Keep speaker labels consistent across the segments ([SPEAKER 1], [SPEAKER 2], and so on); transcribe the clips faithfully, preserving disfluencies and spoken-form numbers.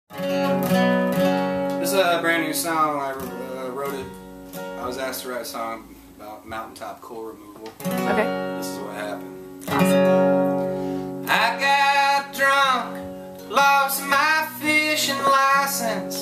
[SPEAKER 1] This is a brand new song. I uh, wrote it. I was asked to write a song about mountaintop coal removal.
[SPEAKER 2] Okay.
[SPEAKER 1] This is what happened.
[SPEAKER 2] Awesome.
[SPEAKER 1] I got drunk, lost my fishing license.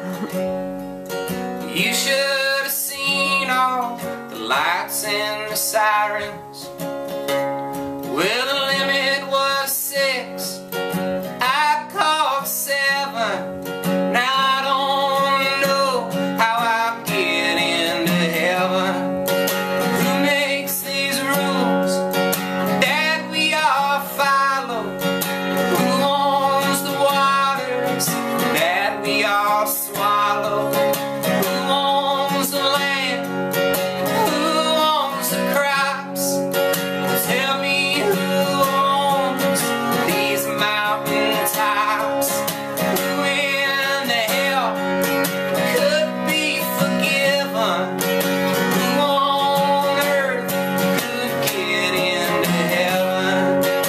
[SPEAKER 1] You should have seen all the lights and the sirens. Well, the limit was six. I called seven. Now I don't know how I'll get into heaven. Who makes these rules that we all follow? Who owns the waters that we all swallow? Who owns the land? Who owns the crops? Tell me who owns these mountain tops? Who in the hell could be forgiven? Who on earth could get into heaven?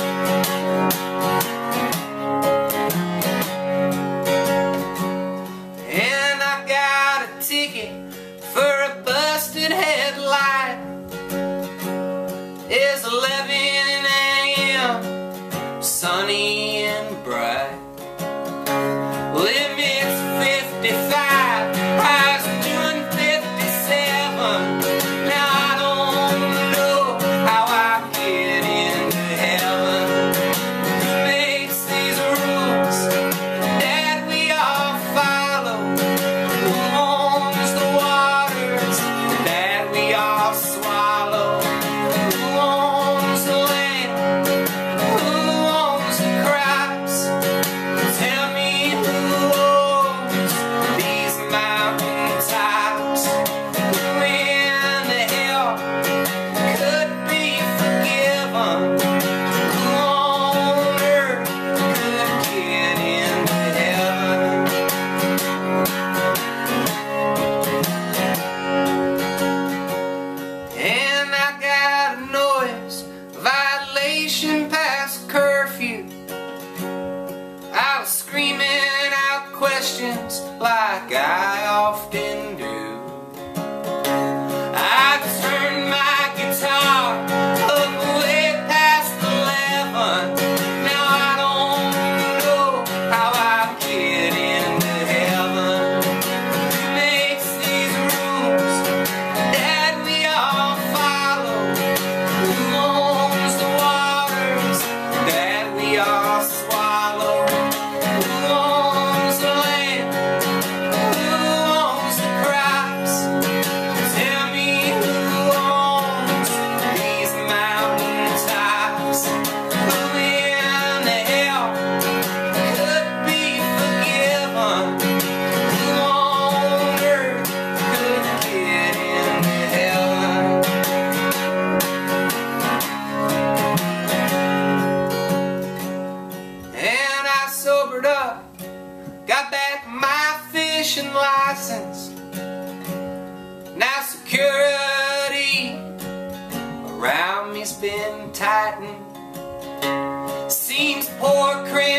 [SPEAKER 1] And I got a ticket for a busted headlight. It's eleven A M sunny and bright. Limit's fifty-five, I was doing fifty-seven. Now I don't know how I get into heaven. Who makes these rules that we all follow? Who owns the waters that we all swallow? Who owns the land? Who owns the crops? Tell me who owns these mountain tops? Who in the hell could be forgiven? Who on earth could get into heaven? And I got a noise violation past curfew. I was screaming out questions like I often do. I turned my guitar up way past eleven. Now I don't know how I get into heaven. Who makes these rules that we all follow? Who owns the waters that we all swallow? Who owns the land? Who owns the crops? Tell me who owns these mountain tops? Who in the hell could be forgiven? Who on earth could get into heaven? And I sobered up, got back my fishing license. Now security around me's been tightened. Seems poor criminals